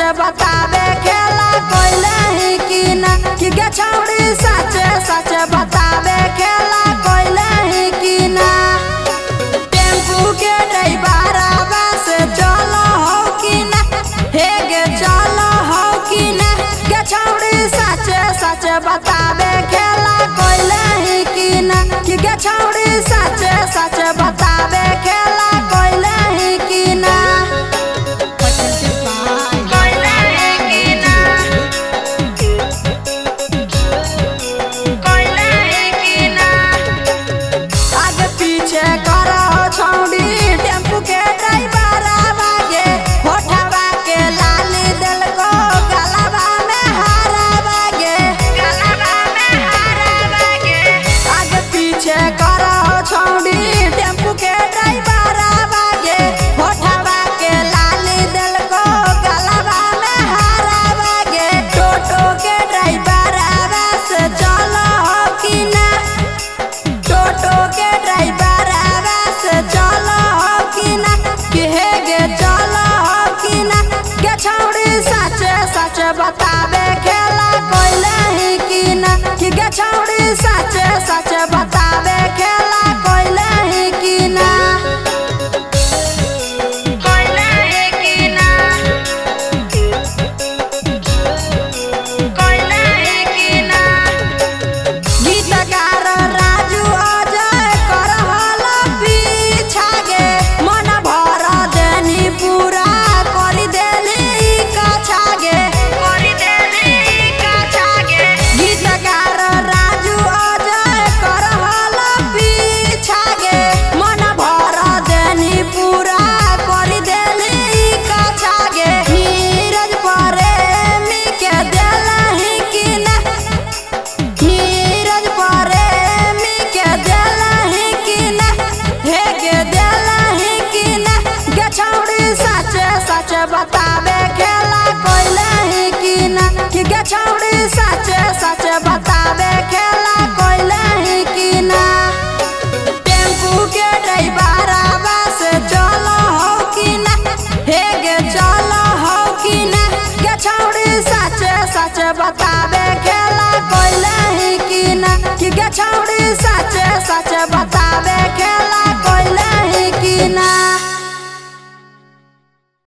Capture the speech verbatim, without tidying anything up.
बतावे खेला कोइले ही की ना कि गे छौड़ी सच सच बतावे खेला कोइले ही की ना। टेम्पू के ड्राइवर बस चलो हो की ना हे गे चलो हो की ना गे छौड़ी सच सच बतावे खेला कोइले ही की ना कि गे छौड़ी सच सच बतावे खेला कोइले ही की ना। बतावे खेला कोइले ही की ना कि गे छौड़ी सच सच बतावे खेला कोइले ही की ना। कोइले ही की ना कोइले ही की ना। गीतकार राजू अजय करहल पीछा गे मन भर देनी पूरा करी देली कछा गे। बतावे खेला कोइले ही की ना कि गे छौड़ी सच सच बतावे खेला कोइले ही की ना। टेम्पू के ड्राइवर बस चलो हो की ना हे गे चलो हो की ना गे छौड़ी सच सच बतावे खेला कोइले ही की ना कि गे छौड़ी सच सच बतावे खेला